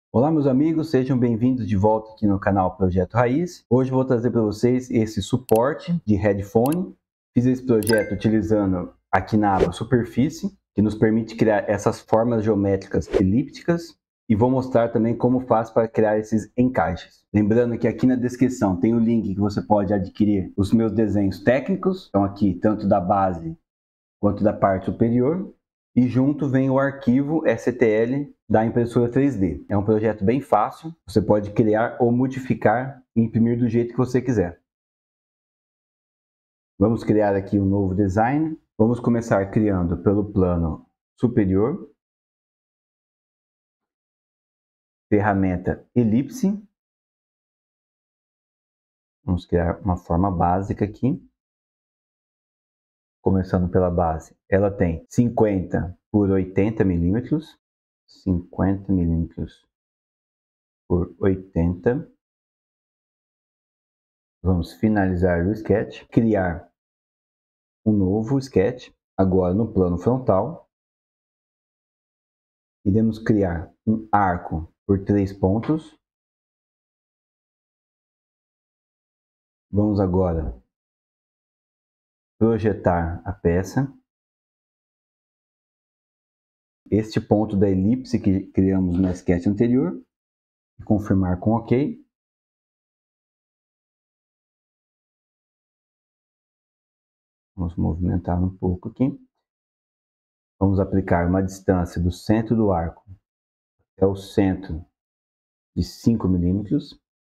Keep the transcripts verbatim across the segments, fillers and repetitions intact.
Olá meus amigos, sejam bem-vindos de volta aqui no canal Projeto Raiz. Hoje vou trazer para vocês esse suporte de headphone. Fiz esse projeto utilizando aqui na aba Superfície, que nos permite criar essas formas geométricas elípticas, e vou mostrar também como faz para criar esses encaixes. Lembrando que aqui na descrição tem o link que você pode adquirir os meus desenhos técnicos, então aqui tanto da base quanto da parte superior. E junto vem o arquivo S T L da impressora três D. É um projeto bem fácil, você pode criar ou modificar e imprimir do jeito que você quiser. Vamos criar aqui um novo design. Vamos começar criando pelo plano superior. Ferramenta elipse. Vamos criar uma forma básica aqui. Começando pela base, ela tem cinquenta por oitenta milímetros. cinquenta milímetros por oitenta. Vamos finalizar o sketch, criar um novo sketch, agora no plano frontal. Iremos criar um arco por três pontos. Vamos agora projetar a peça. Este ponto da elipse que criamos no sketch anterior, confirmar com OK. Vamos movimentar um pouco aqui. Vamos aplicar uma distância do centro do arco até o centro de cinco milímetros.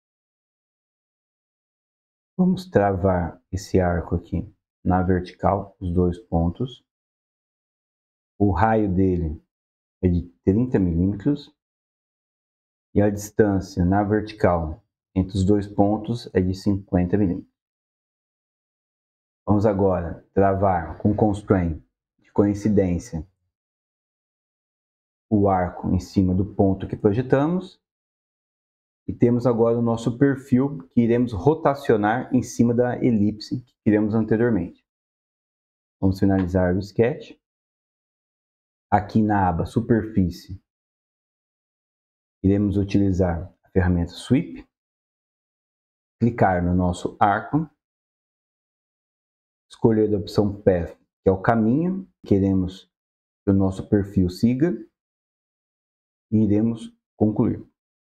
Vamos travar esse arco aqui na vertical, os dois pontos. O raio dele é de trinta milímetros e a distância na vertical entre os dois pontos é de cinquenta milímetros. Vamos agora travar com constraint de coincidência o arco em cima do ponto que projetamos. E temos agora o nosso perfil que iremos rotacionar em cima da elipse que criamos anteriormente. Vamos finalizar o sketch. Aqui na aba Superfície, iremos utilizar a ferramenta Sweep. Clicar no nosso arco. Escolher a opção Path, que é o caminho que queremos que o nosso perfil siga. E iremos concluir.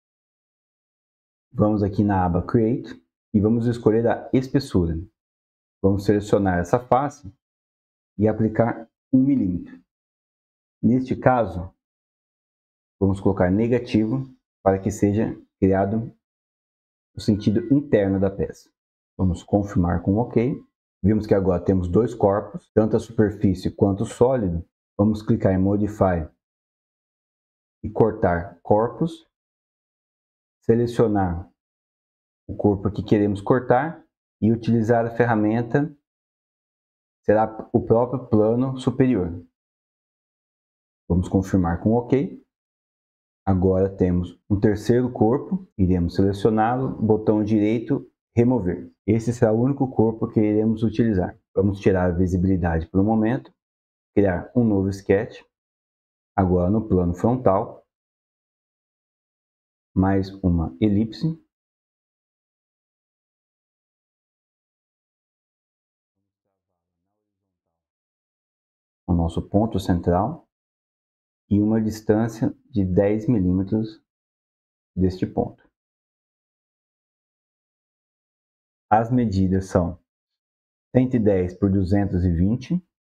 Vamos aqui na aba Create e vamos escolher a espessura. Vamos selecionar essa face e aplicar um milímetro. Neste caso, vamos colocar negativo para que seja criado o sentido interno da peça. Vamos confirmar com OK. Vimos que agora temos dois corpos, tanto a superfície quanto o sólido. Vamos clicar em Modify e cortar corpos. Selecionar o corpo que queremos cortar e utilizar a ferramenta, será o próprio plano superior. Vamos confirmar com OK. Agora temos um terceiro corpo, iremos selecioná-lo, botão direito, remover. Esse será o único corpo que iremos utilizar. Vamos tirar a visibilidade por um momento, criar um novo sketch, agora no plano frontal, mais uma elipse. O nosso ponto central e uma distância de dez milímetros deste ponto. As medidas são cento e dez por duzentos e vinte.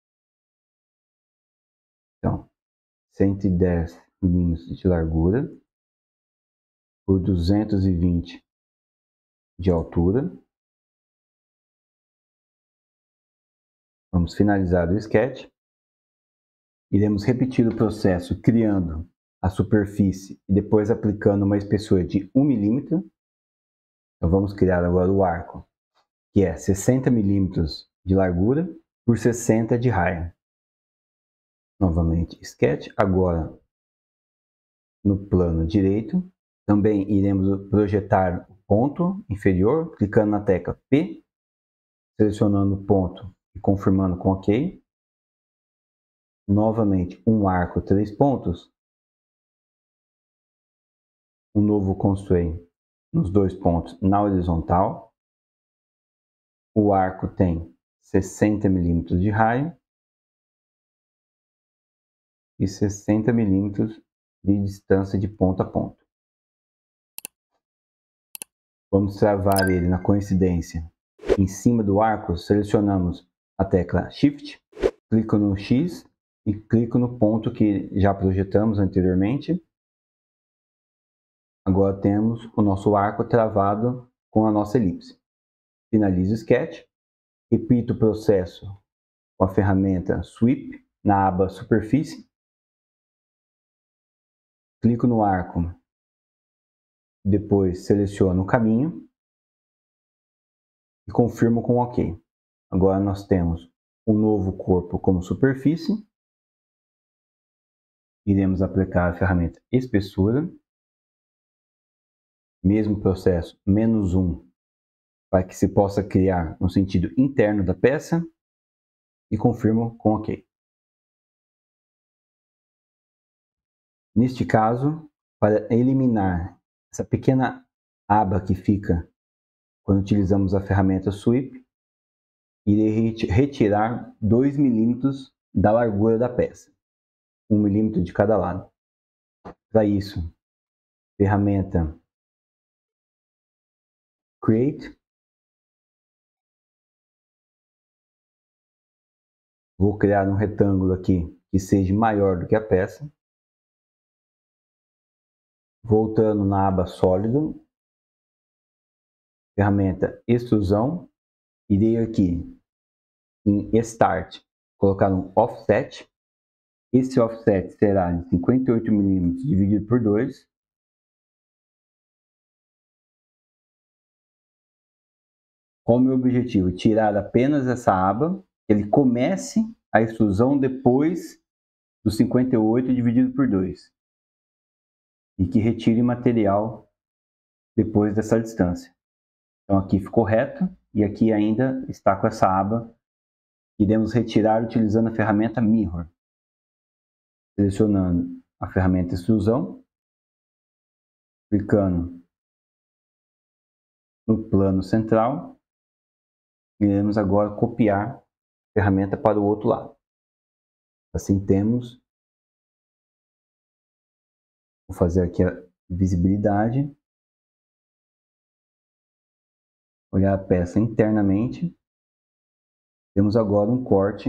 Então, cento e dez milímetros de largura por duzentos e vinte de altura. Vamos finalizar o sketch. Iremos repetir o processo criando a superfície e depois aplicando uma espessura de um milímetro. Então vamos criar agora o arco, que é sessenta milímetros de largura por sessenta de raio. Novamente sketch, agora no plano direito. Também iremos projetar o ponto inferior, clicando na tecla P, selecionando o ponto e confirmando com OK. Novamente um arco três pontos. um novo constraint nos dois pontos na horizontal. O arco tem sessenta milímetros de raio e sessenta milímetros de distância de ponta a ponta. Vamos travar ele na coincidência. Em cima do arco, selecionamos a tecla Shift, clico no X e clico no ponto que já projetamos anteriormente. Agora temos o nosso arco travado com a nossa elipse. Finalizo o sketch, repito o processo com a ferramenta Sweep na aba Superfície. Clico no arco, depois seleciono o caminho e confirmo com OK. Agora nós temos um novo corpo como superfície. Iremos aplicar a ferramenta Espessura. Mesmo processo, menos um, para que se possa criar no sentido interno da peça. E confirmo com OK. Neste caso, para eliminar essa pequena aba que fica quando utilizamos a ferramenta Sweep, irei retirar dois milímetros da largura da peça, um milímetro de cada lado. Para isso, ferramenta Create, vou criar um retângulo aqui que seja maior do que a peça. Voltando na aba Sólido, ferramenta Extrusão, irei aqui em Start, colocar um Offset. Esse offset será de cinquenta e oito milímetros dividido por dois. Com o meu objetivo, tirar apenas essa aba, que ele comece a extrusão depois do cinquenta e oito dividido por dois. E que retire material depois dessa distância. Então aqui ficou reto e aqui ainda está com essa aba. Iremos retirar utilizando a ferramenta Mirror. Selecionando a ferramenta Extrusão, clicando no plano central, iremos agora copiar a ferramenta para o outro lado. Assim temos, vou fazer aqui a visibilidade, olhar a peça internamente, temos agora um corte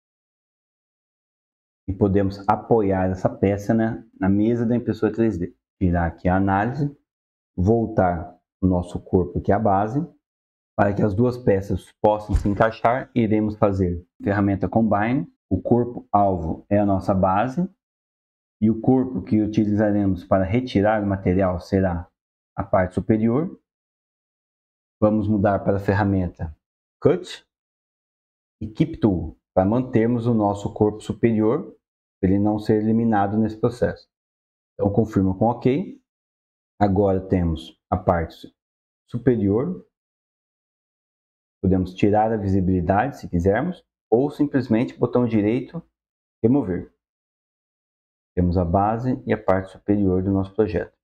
e podemos apoiar essa peça na, na mesa da impressora três D. Tirar aqui a análise, voltar o nosso corpo aqui à base, para que as duas peças possam se encaixar, iremos fazer ferramenta Combine. O corpo-alvo é a nossa base e o corpo que utilizaremos para retirar o material será a parte superior. Vamos mudar para a ferramenta Cut e Keep Tool, para mantermos o nosso corpo superior, para ele não ser eliminado nesse processo. Então confirmo com OK. Agora temos a parte superior. Podemos tirar a visibilidade se quisermos, ou simplesmente botão direito, remover. Temos a base e a parte superior do nosso projeto.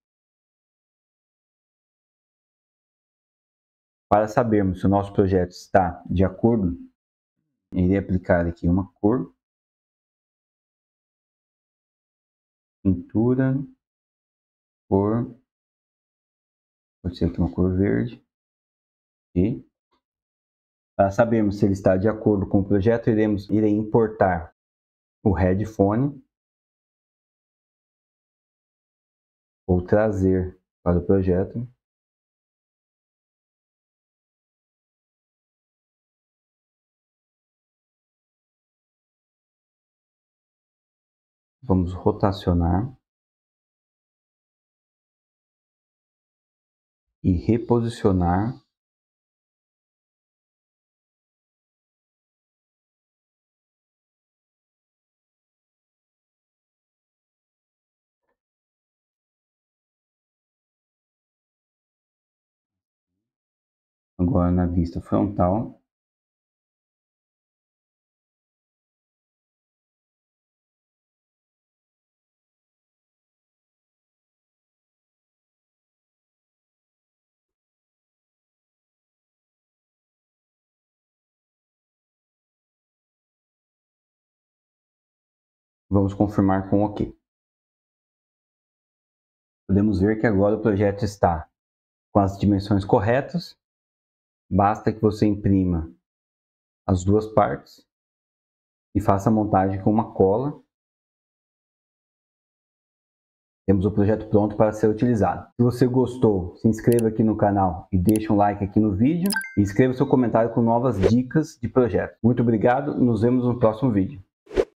Para sabermos se o nosso projeto está de acordo, irei aplicar aqui uma cor. Pintura, cor, pode ser aqui uma cor verde. E para sabermos se ele está de acordo com o projeto, iremos irei importar o headphone. Vou trazer para o projeto. Vamos rotacionar e reposicionar. Agora na vista frontal. Vamos confirmar com OK. Podemos ver que agora o projeto está com as dimensões corretas. Basta que você imprima as duas partes e faça a montagem com uma cola. Temos o projeto pronto para ser utilizado. Se você gostou, se inscreva aqui no canal e deixe um like aqui no vídeo. E escreva seu comentário com novas dicas de projeto. Muito obrigado e nos vemos no próximo vídeo.